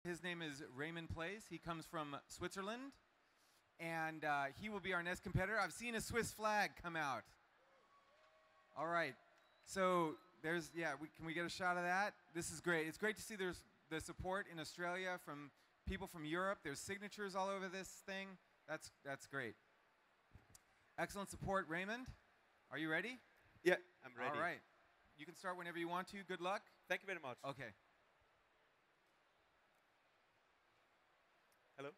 His name is Raymond Place. He comes from Switzerland, and he will be our next competitor. I've seen a Swiss flag come out. All right. So there's, can we get a shot of that? This is great. It's great to see there's the support in Australia from people from Europe. There's signatures all over this thing. That's great. Excellent support, Raymond. Are you ready? Yeah, I'm ready. All right. You can start whenever you want to. Good luck. Thank you very much. Okay. Hello.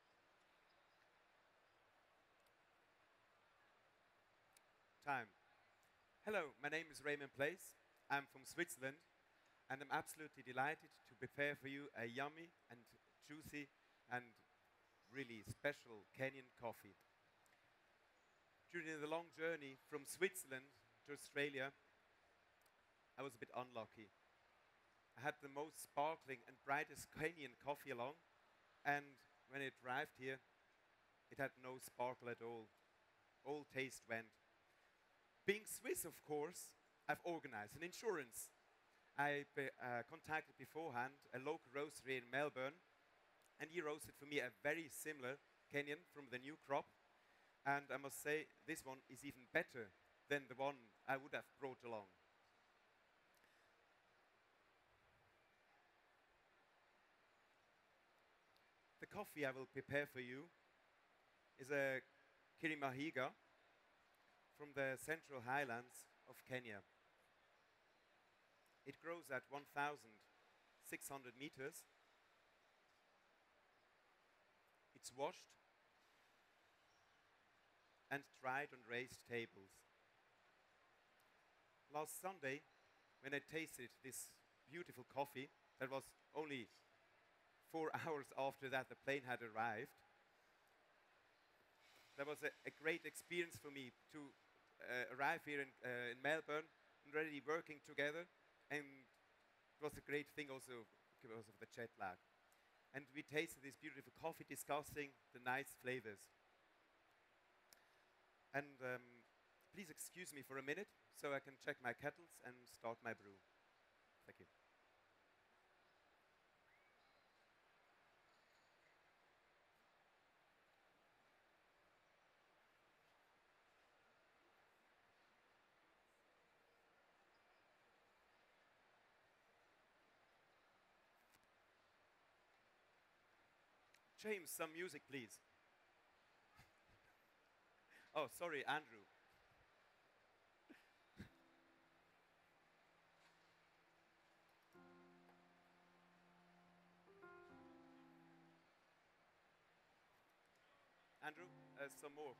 Time. Hello, my name is Raymond Place. I'm from Switzerland, and I'm absolutely delighted to prepare for you a yummy and juicy and really special Kenyan coffee. During the long journey from Switzerland to Australia, I was a bit unlucky. I had the most sparkling and brightest Kenyan coffee along, and when it arrived here, it had no sparkle at all. All taste went. Being Swiss, of course, I've organized an insurance. I contacted beforehand a local roastery in Melbourne, and he roasted for me a very similar Kenyan from the new crop. And I must say, this one is even better than the one I would have brought along. The coffee I will prepare for you is a Kirimahiga from the central highlands of Kenya. It grows at 1,600 meters. It's washed and dried on raised tables. Last Sunday, when I tasted this beautiful coffee, that was only 4 hours after that the plane had arrived, that was a great experience for me to arrive here in Melbourne and already working together, and it was a great thing also because of the jet lag. And we tasted this beautiful coffee, discussing the nice flavors. And please excuse me for a minute so I can check my kettles and start my brew. Thank you. James, some music, please. Oh, sorry, Andrew. Andrew, some more.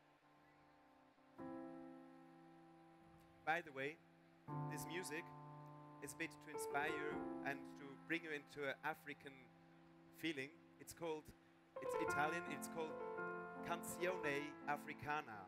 By the way, this music is a bit to inspire you and to bring you into an African feeling. It's Italian, it's called Canzone Africana.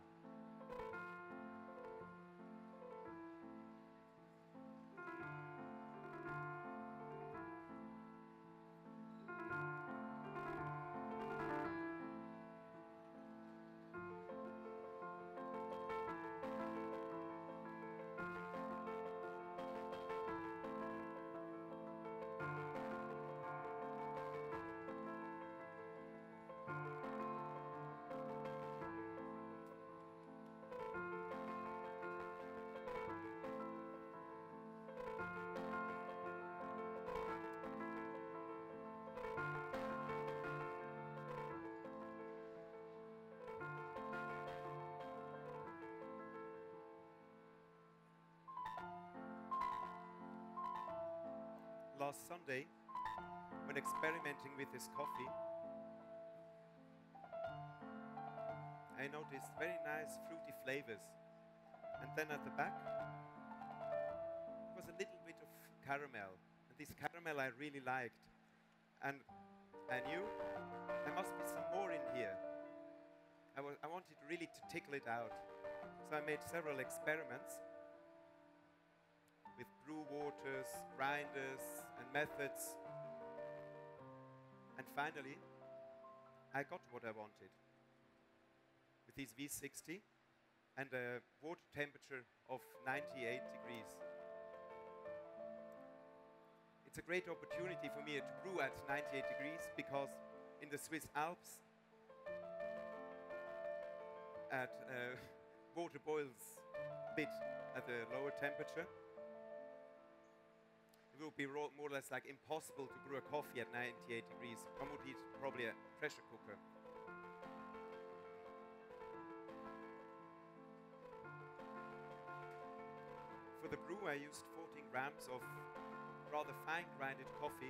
Last Sunday, when experimenting with this coffee, I noticed very nice fruity flavors. And then at the back was a little bit of caramel. And this caramel I really liked. And I knew there must be some more in here. I wanted really to tickle it out. So I made several experiments with brew waters, grinders, and methods. And finally, I got what I wanted. With these V60 and a water temperature of 98 degrees. it's a great opportunity for me to brew at 98 degrees because in the Swiss Alps, water boils a bit at a lower temperature. It will be more or less like impossible to brew a coffee at 98 degrees. One would need probably a pressure cooker. For the brew, I used 14 grams of rather fine grinded coffee,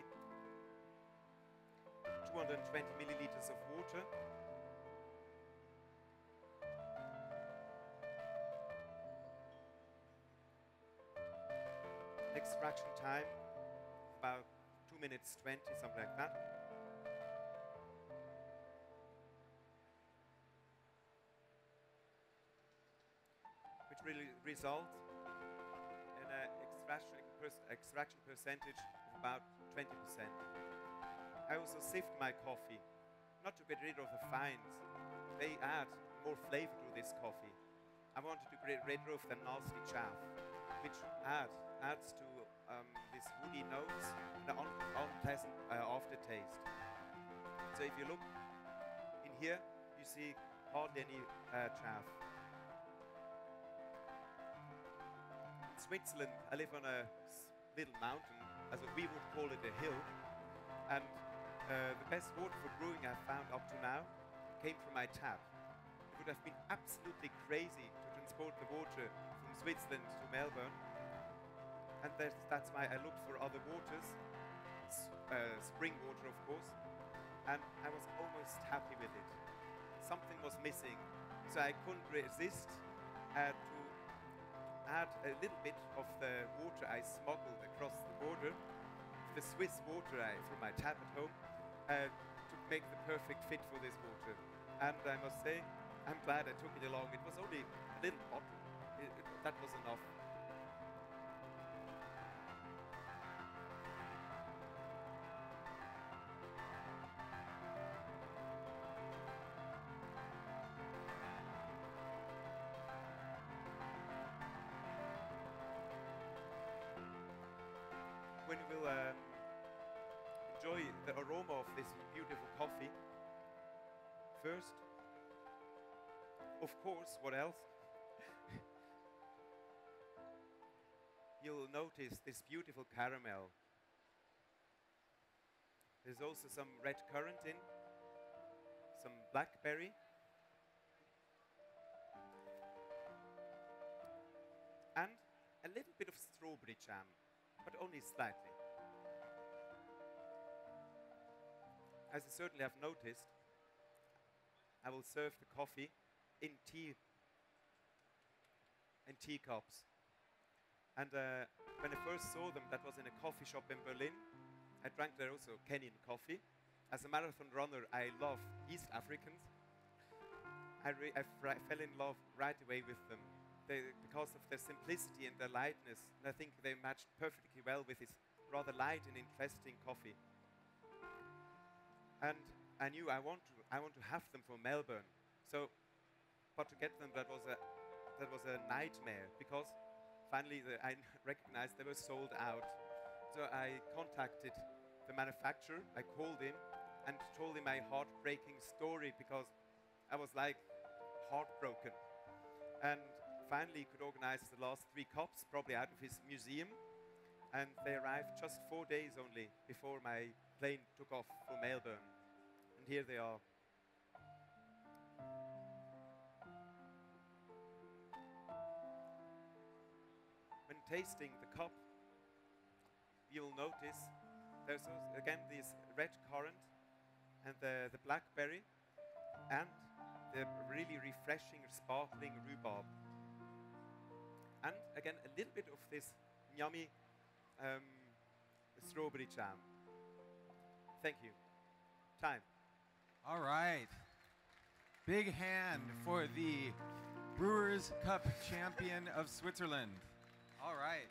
220 milliliters of water, extraction time about 2 minutes 20, something like that. Which really result in an extraction percentage of about 20%. I also sift my coffee, not to get rid of the fines. They add more flavor to this coffee. I wanted to get rid of the nasty chaff, which adds to these woody notes and an unpleasant aftertaste. So if you look in here, you see hardly any chaff. In Switzerland, I live on a little mountain, as we would call it a hill, and the best water for brewing I've found up to now came from my tap. It would have been absolutely crazy to transport the water from Switzerland to Melbourne, and that's why I looked for other waters, spring water of course, and I was almost happy with it. Something was missing, so I couldn't resist to add a little bit of the water I smuggled across the border, the Swiss water from my tap at home, to make the perfect fit for this water. And I must say, I'm glad I took it along. It was only a little bottle. That was enough. When we'll enjoy the aroma of this beautiful coffee, first, of course, what else? You'll notice this beautiful caramel. There's also some red currant in, some blackberry, and a little bit of strawberry jam, but only slightly. As you certainly have noticed, I will serve the coffee in teacups. And when I first saw them, that was in a coffee shop in Berlin. I drank there also Kenyan coffee. As a marathon runner, I love East Africans. I fell in love right away with them because of their simplicity and their lightness. And I think they matched perfectly well with this rather light and interesting coffee. And I knew I want to have them for Melbourne. So, but to get them, that was a nightmare because finally I recognized they were sold out. So I contacted the manufacturer. I called him and told him my heartbreaking story because I was like heartbroken. And finally he could organize the last 3 cups, probably out of his museum. And they arrived just 4 days only before my plane took off for Melbourne. And here they are. When tasting the cup, you'll notice there's also, again, this red currant and the blackberry and the really refreshing, sparkling rhubarb. And again, a little bit of this yummy strawberry jam. Thank you. Time. All right. Big hand for the Brewers Cup champion of Switzerland. All right.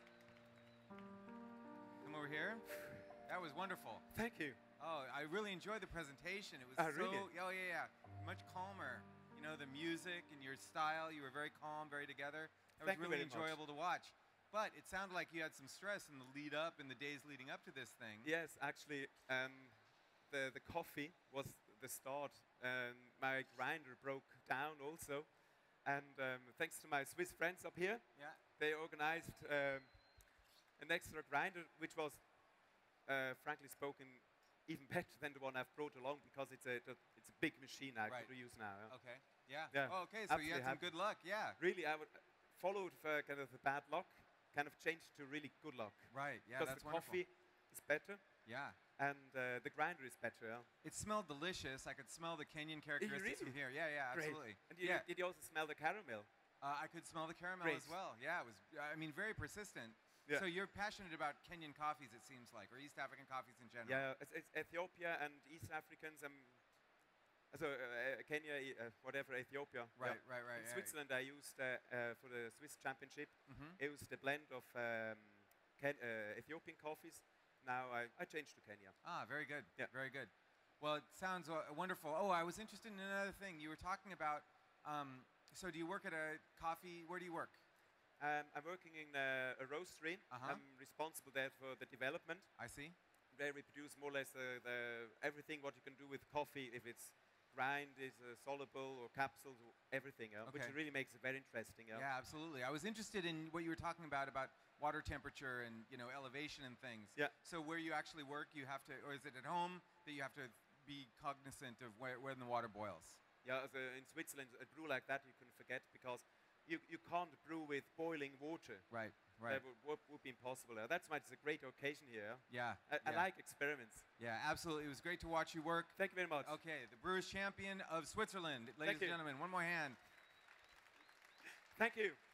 Come over here. That was wonderful. Thank you. Oh, I really enjoyed the presentation. It was really? Oh, yeah. Much calmer. You know, the music and your style, you were very calm, very together. It was Thank you really very much. enjoyable to watch. But it sounded like you had some stress in the lead up, in the days leading up to this thing. Yes, actually, the coffee was the start. My grinder broke down also. And thanks to my Swiss friends up here, Yeah. they organized an extra grinder, which was, frankly spoken, even better than the one I've brought along because it's a big machine I Right. could use now. Yeah. Okay. Yeah. Yeah, Oh, okay. So you had absolutely some happy. good luck. Yeah. Really, I would followed kind of the bad luck, kind of changed to really good luck. Right. Yeah. Because That's the wonderful. coffee is better Yeah. and the grinder is better. Yeah. It smelled delicious. I could smell the Kenyan characteristics from really? here. Yeah. Yeah. Great. Absolutely. And Yeah. did you also smell the caramel? I could smell the caramel Great. as well. Yeah. It was. I mean, very persistent. Yeah. So you're passionate about Kenyan coffees, it seems like, or East African coffees in general. Yeah, it's Ethiopia and East Africans. Kenya, whatever, Ethiopia. Right. Yeah. Right. Right. In yeah. Switzerland, I used for the Swiss Championship. Mhm. It was the blend of Ethiopian coffees. Now I changed to Kenya. Ah, very good. Yeah. Very good. Well, it sounds wonderful. Oh, I was interested in another thing. You were talking about. So, do you work at a coffee? Where do you work? I'm working in a roastery. Uh-huh. I'm responsible there for the development. I see. There we produce more or less everything what you can do with coffee, if it's grind, is soluble or capsules, or everything, which Okay. really makes it very interesting. Yeah, absolutely. I was interested in what you were talking about water temperature and elevation and things. Yeah. So where you actually work, you have to, or is it at home that you have to be cognizant of where the water boils? Yeah, in Switzerland, a brew like that you can forget because you can't brew with boiling water. Right. Right. That would be impossible. That's why it's a great occasion here. Yeah. I yeah. like experiments. Yeah, absolutely. It was great to watch you work. Thank you very much. Okay, the Brewers champion of Switzerland, ladies Thank and you. gentlemen. One more hand. Thank you.